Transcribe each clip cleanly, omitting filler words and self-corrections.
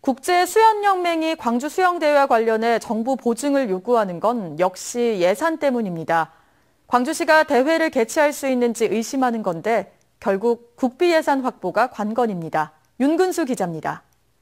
국제수영연맹이 광주수영대회와 관련해 정부 보증을 요구하는 건 역시 예산 때문입니다. 광주시가 대회를 개최할 수 있는지 의심하는 건데 결국 국비 예산 확보가 관건입니다. 윤근수 기자입니다.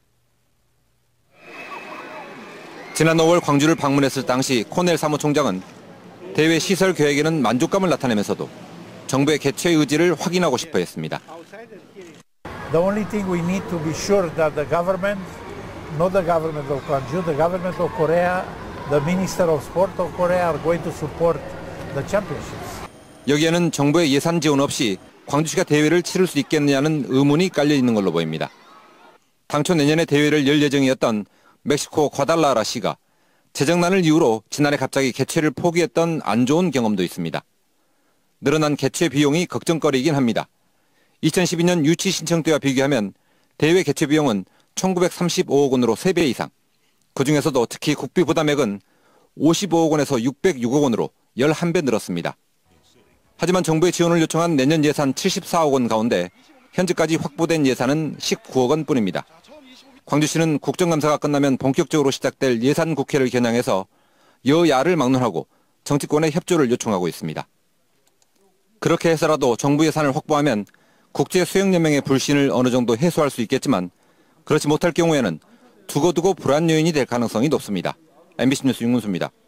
지난 5월 광주를 방문했을 당시 코넬 사무총장은 대회 시설 계획에는 만족감을 나타내면서도 정부의 개최 의지를 확인하고 싶어 했습니다. The only thing we need to be sure that the government, not the government of Gwangju, the government of Korea, the Minister of Sport of Korea are going to support the championships. 여기에는 정부의 예산 지원 없이 광주시가 대회를 치를 수 있겠느냐는 의문이 깔려 있는 걸로 보입니다. 당초 내년에 대회를 열 예정이었던 멕시코 과달라라시가 재정난을 이유로 지난해 갑자기 개최를 포기했던 안 좋은 경험도 있습니다. 늘어난 개최 비용이 걱정거리이긴 합니다. 2012년 유치 신청 때와 비교하면 대회 개최 비용은 1935억 원으로 3배 이상, 그중에서도 특히 국비 부담액은 55억 원에서 606억 원으로 11배 늘었습니다. 하지만 정부의 지원을 요청한 내년 예산 74억 원 가운데 현재까지 확보된 예산은 19억 원뿐입니다. 광주시는 국정감사가 끝나면 본격적으로 시작될 예산국회를 겨냥해서 여야를 막론하고 정치권의 협조를 요청하고 있습니다. 그렇게 해서라도 정부 예산을 확보하면 국제수영연맹의 불신을 어느 정도 해소할 수 있겠지만 그렇지 못할 경우에는 두고두고 불안 요인이 될 가능성이 높습니다. MBC 뉴스 윤근수입니다.